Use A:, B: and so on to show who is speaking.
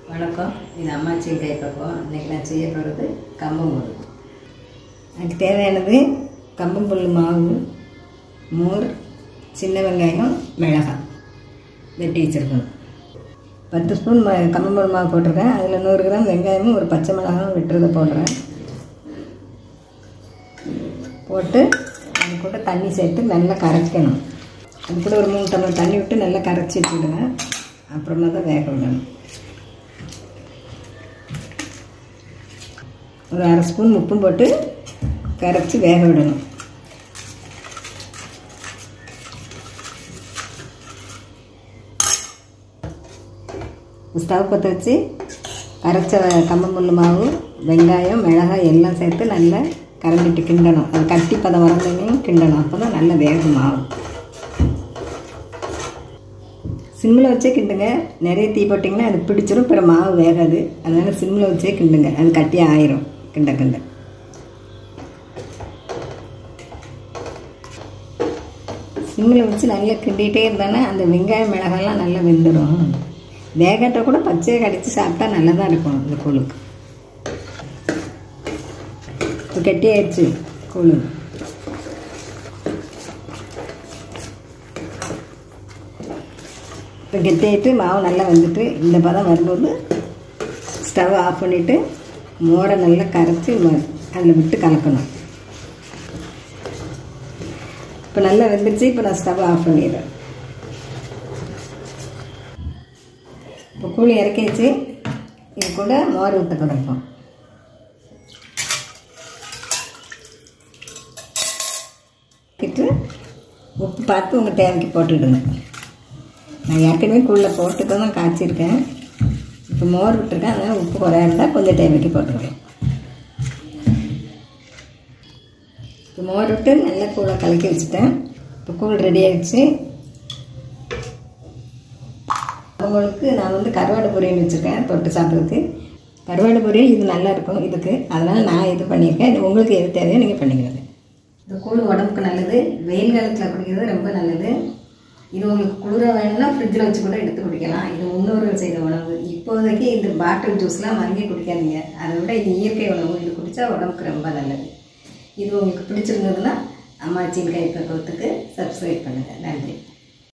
A: வணக்கம். இது அம்மாச்சியின் கைப்பக்குவம். இன்றைக்கி நான் செய்ய போகிறது கம்பங்கூழ். அதுக்கு தேவையானது கம்பங்கூழ் மாவு, மோர், சின்ன வெங்காயம், மிளகாய் வெட்டி வச்சுருக்கணும். 10 ஸ்பூன் கம்பங்கூழ் மாவு போட்டிருக்கேன். அதில் 100 கிராம் வெங்காயமும் ஒரு பச்சை மிளகாயும் வெட்டுறதை போடுறேன். போட்டு அது கூட தண்ணி சேர்த்து நல்லா கரைக்கணும். அது கூட ஒரு 3 டம்ளர் தண்ணி விட்டு நல்லா கரைச்சி வச்சுடுங்க. அப்புறமா தான் வேக விடணும். ஒரு 1/2 ஸ்பூன் உப்பும் போட்டு கரைச்சி வேக விடணும். ஸ்டவ் பற்ற வச்சு கரைச்ச கம்பங்கூழ் மாவு, வெங்காயம், மிளகாய் எல்லாம் சேர்த்து நல்லா கரண்டிட்டு கிண்டணும். அது கட்டி பதம் வரலையும் கிண்டணும். அப்போ தான் நல்லா வேகும் மாவு. சிம்மில் வச்சே கிண்டுங்க. நிறைய தீ போட்டிங்கன்னா அது பிடிச்சிடும், பிற மாவு வேகாது. அதனால் சிம்மில் வச்சே கிண்டுங்க. அது கட்டி ஆயிரும் கிண்ட கிண்ட. சிம்மில் வச்சு நல்லா கிண்டிகிட்டே இருந்தானே அந்த வெங்காயம் மிளகாயெல்லாம் நல்லா வெந்துடும். வேகத்தை கூட பச்சையை கடித்து சாப்பிட்டா நல்லா தான் இருக்கும் இந்த கூழுக்கு. இப்போ கட்டி ஆயிடுச்சு கூழ். இப்போ கெட்டியாகிட்டு மாவு நல்லா வந்துட்டு இந்த பதம் வரும்போது ஸ்டவ் ஆஃப் பண்ணிவிட்டு மோரை நல்லா கரைச்சி அதில் விட்டு கலக்கணும். இப்போ நல்லா வெந்துருச்சு. இப்போ நான் ஸ்டவ் ஆஃப் பண்ணிடுறேன். இப்போ கூழ் இறக்கிச்சு. இது கூட மோர் ஊற்ற தொடங்கும். உப்பு பார்த்து உங்கள் தேவைக்கு போட்டுவிடுங்க. நான் ஏற்கனவே கூழில் போட்டு தான் காய்ச்சிருக்கேன். இப்போ மோர் விட்டுருக்கேன். அதனால் உப்பு குறையா இருந்தால் கொஞ்சம் தேவைக்கு போட்டுருக்கேன். இப்போ மோர் விட்டு நல்லா கூழை கலக்கி வச்சுட்டேன். இப்போ கூழ் ரெடி ஆகிடுச்சு. அவங்களுக்கு நான் கருவாடு பொரியல் வச்சுருக்கேன் தொட்டு சாப்பிட்றதுக்கு. கருவாடு பொரியல் இது நல்லாயிருக்கும் இதுக்கு. அதனால் நான் இது பண்ணியிருக்கேன். இது உங்களுக்கு எது தேவையோ நீங்கள் பண்ணிக்கிறது. இந்த கூழ் உடம்புக்கு நல்லது. வெயில் காலத்தில் குடிக்கிறது ரொம்ப நல்லது. இது உங்களுக்கு குளிராக வேணும்னா ஃப்ரிட்ஜில் வச்சு கூட எடுத்து குடிக்கலாம். இது முன்னோர்கள் செய்த உணவு. இப்போதைக்கு இந்த பாட்டில் ஜூஸ்லாம் வாங்கி குடிக்காதீங்க. அதை விட இது இயற்கை உணவு. இது குடித்தா உடம்புக்கு ரொம்ப நல்லது. இது உங்களுக்கு பிடிச்சிருந்ததுன்னா அம்மாச்சியின் கைப்பக்குவத்துக்கு சப்ஸ்கிரைப் பண்ணுங்கள். நன்றி.